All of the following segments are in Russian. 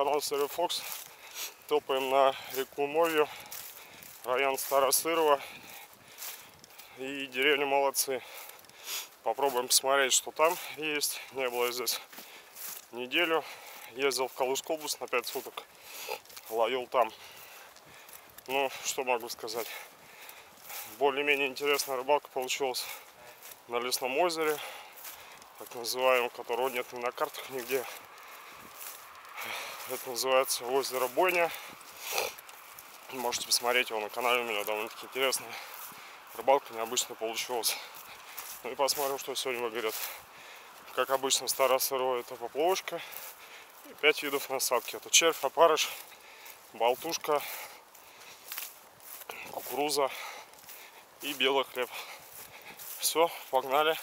канал Серый Фокс. Топаем на реку Мовью, район Старосырова и деревню Молодцы. Попробуем посмотреть, что там есть. Не было здесь неделю. Ездил в Калужскую область на 5 суток. Ловил там. Ну, что могу сказать. Более-менее интересная рыбалка получилась на Лесном озере, так называемом, которого нет ни на картах нигде. Это называется озеро Бойня. Можете посмотреть его на канале, у меня довольно-таки интересная рыбалка, необычно получилась. Ну и посмотрим, что сегодня выгорит. Как обычно, Старосырова — это поплавочка. И 5 видов насадки. Это червь, опарыш, болтушка, кукуруза и белый хлеб. Все, погнали.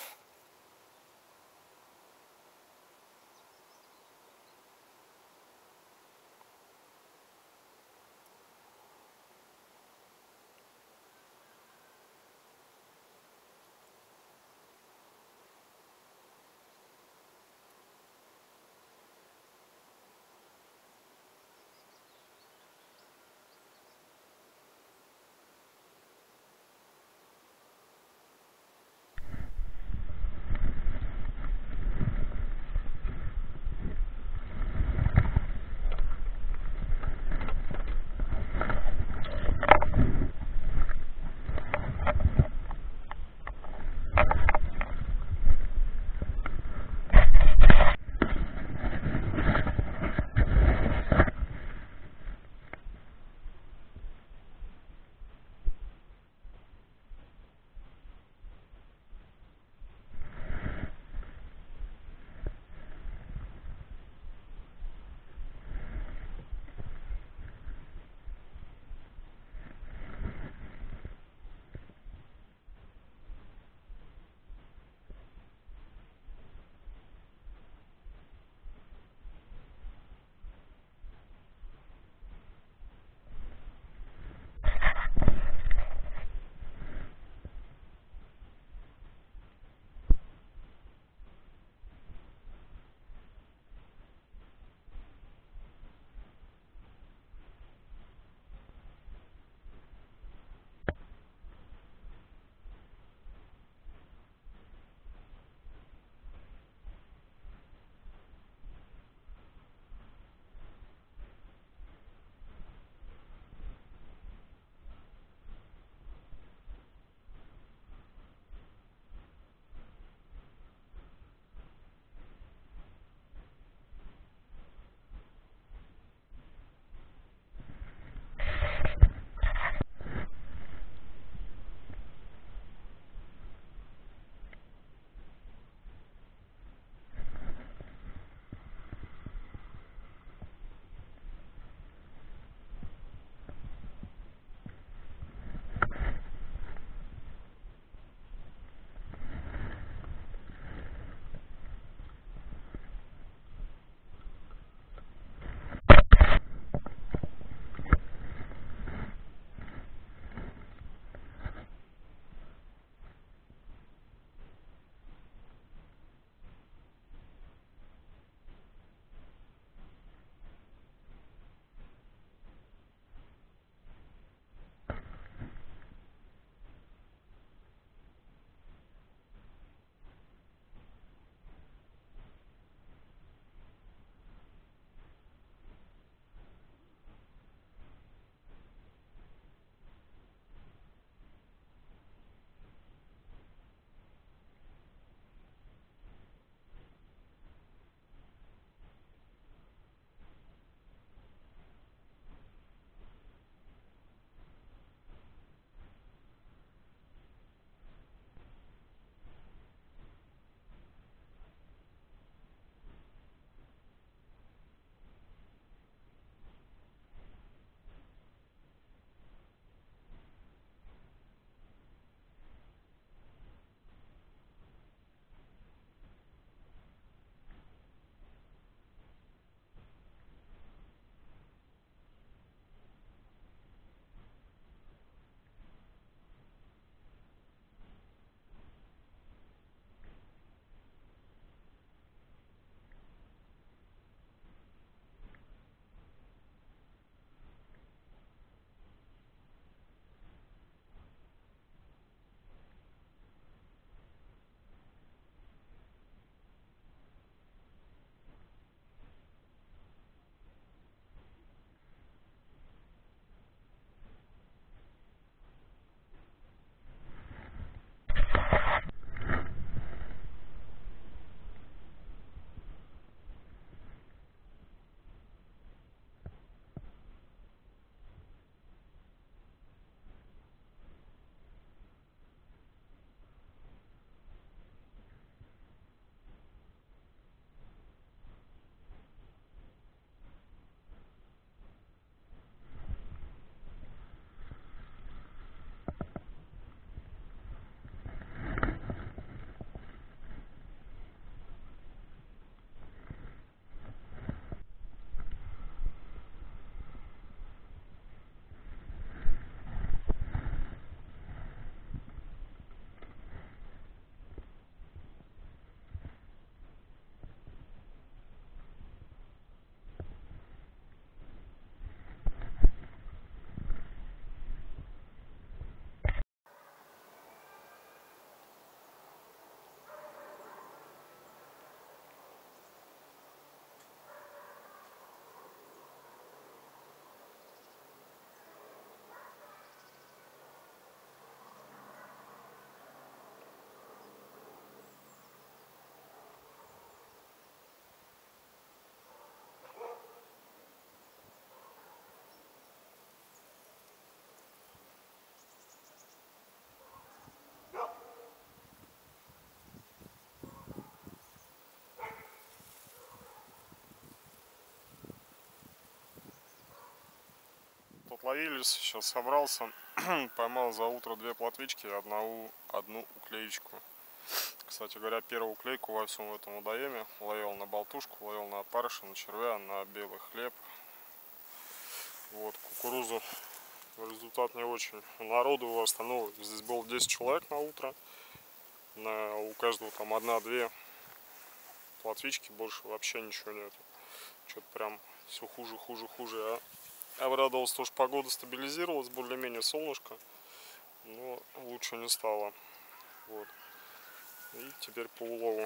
отловились. Сейчас собрался. Поймал за утро 2 плотвички и одну уклеечку. Кстати говоря, первую уклейку во всем этом водоеме ловил на болтушку, ловил на опарыша, на червя, на белый хлеб. Вот, кукурузу. Результат не очень. Народу у вас, ну, здесь было 10 человек на утро. У каждого там 1-2 плотвички, больше вообще ничего нет. Что-то прям все хуже. Я обрадовался, что погода стабилизировалась, более-менее солнышко, но лучше не стало. Вот. И теперь по улову.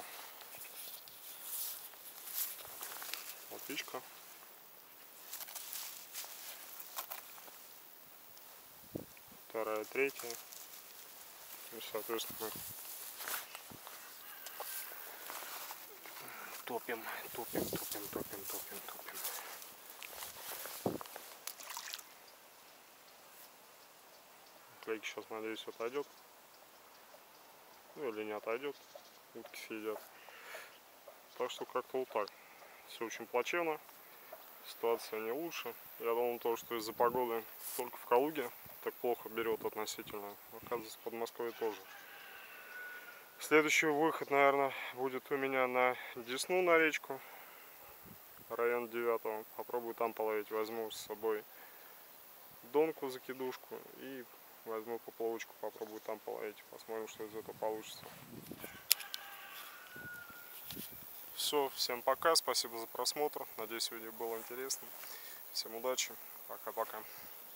Плотвичка. Вторая, третья. И, соответственно, топим. Клейки сейчас, надеюсь, отойдет. Ну или не отойдет. Утки съедят. Так что как-то вот так. Все очень плачевно. Ситуация не лучше. Я думал, что из-за погоды только в Калуге так плохо берет относительно. Оказывается, в Подмосковье тоже. Следующий выход, наверное, будет у меня на Десну, на речку. Район 9. Попробую там половить. Возьму с собой донку, закидушку и возьму поплавочку, попробую там половить. Посмотрим, что из этого получится. Все, всем пока, спасибо за просмотр. Надеюсь, видео было интересным. Всем удачи, пока-пока.